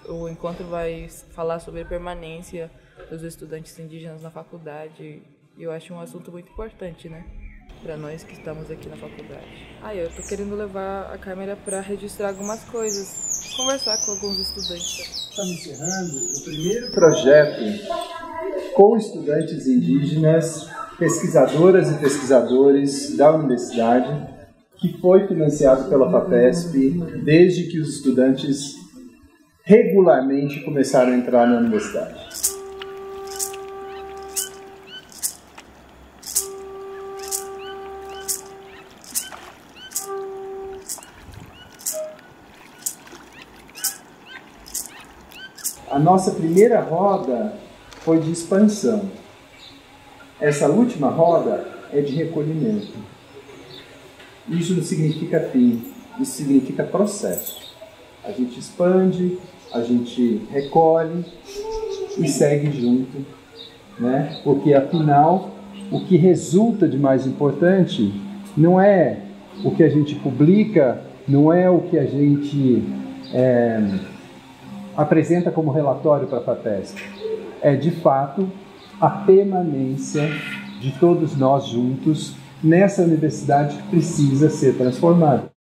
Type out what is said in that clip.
O encontro vai falar sobre a permanência dos estudantes indígenas na faculdade. E eu acho um assunto muito importante, né? Para nós que estamos aqui na faculdade. Eu tô querendo levar a câmera para registrar algumas coisas, conversar com alguns estudantes. Estamos encerrando o primeiro projeto com estudantes indígenas, pesquisadoras e pesquisadores da universidade, que foi financiado pela FAPESP desde que os estudantes regularmente começaram a entrar na universidade. A nossa primeira roda foi de expansão. Essa última roda é de recolhimento. Isso não significa fim, isso significa processo. A gente expande, a gente recolhe e segue junto, né? Porque afinal, o que resulta de mais importante não é o que a gente publica, não é o que a gente apresenta como relatório para a FAPESP. É, de fato, a permanência de todos nós juntos nessa universidade que precisa ser transformada.